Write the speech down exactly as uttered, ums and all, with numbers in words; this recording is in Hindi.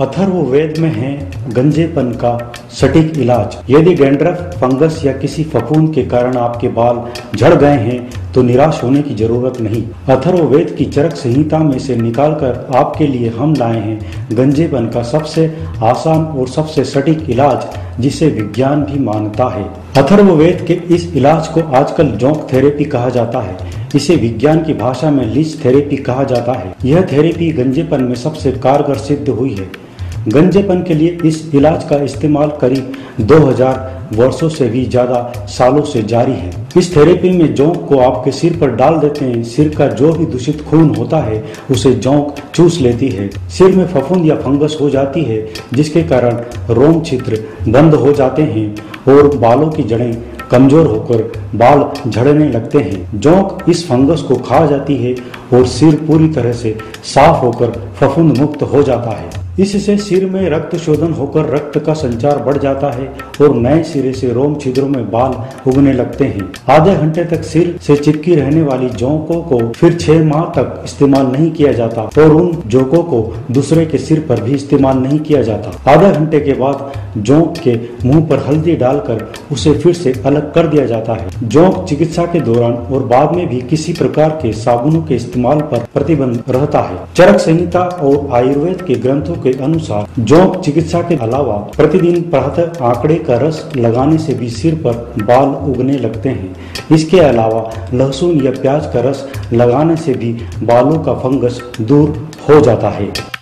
अथर्ववेद में है गंजेपन का सटीक इलाज। यदि डैंड्रफ, फंगस या किसी फफूंद के कारण आपके बाल झड़ गए हैं तो निराश होने की जरूरत नहीं। अथर्ववेद की चरक संहिता में से निकालकर आपके लिए हम लाए हैं गंजेपन का सबसे आसान और सबसे सटीक इलाज, जिसे विज्ञान भी मानता है। अथर्ववेद के इस इलाज को आजकल जोंक थेरेपी कहा जाता है। इसे विज्ञान की भाषा में लीच थेरेपी कहा जाता है। यह थेरेपी गंजेपन में सबसे कारगर सिद्ध हुई है। गंजेपन के लिए इस इलाज का इस्तेमाल करीब दो हज़ार वर्षों से भी ज्यादा सालों से जारी है। इस थेरेपी में जोंक को आपके सिर पर डाल देते हैं। सिर का जो भी दूषित खून होता है उसे जोंक चूस लेती है। सिर में फफूंद या फंगस हो जाती है, जिसके कारण रोम छिद्र बंद हो जाते हैं और बालों की जड़ें कमजोर होकर बाल झड़ने लगते हैं। जोंक इस फंगस को खा जाती है और सिर पूरी तरह से साफ होकर फफूंद मुक्त हो जाता है। इससे सिर में रक्त शोधन होकर रक्त का संचार बढ़ जाता है और नए सिरे से रोम छिद्रों में बाल उगने लगते हैं। आधे घंटे तक सिर से चिपकी रहने वाली जोंकों को फिर छह माह तक इस्तेमाल नहीं किया जाता और उन जोंकों को दूसरे के सिर पर भी इस्तेमाल नहीं किया जाता। आधे घंटे के बाद जोंक के मुंह पर हल्दी डालकर उसे फिर से अलग कर दिया जाता है। जोंक चिकित्सा के दौरान और बाद में भी किसी प्रकार के साबुनों के इस्तेमाल पर प्रतिबंध रहता है। चरक संहिता और आयुर्वेद के ग्रंथों के अनुसार जोंक चिकित्सा के अलावा प्रतिदिन प्रातः आंकड़े का रस लगाने से भी सिर पर बाल उगने लगते हैं। इसके अलावा लहसुन या प्याज का रस लगाने से भी बालों का फंगस दूर हो जाता है।